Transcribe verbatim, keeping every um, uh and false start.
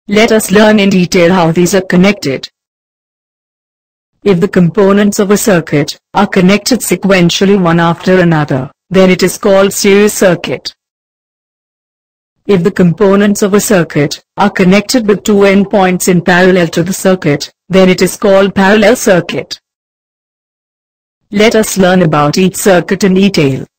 Let us learn in detail how these are connected. If the components of a circuit are connected sequentially one after another, then it is called series circuit. If the components of a circuit are connected with two endpoints in parallel to the circuit, then it is called parallel circuit. Let us learn about each circuit in detail.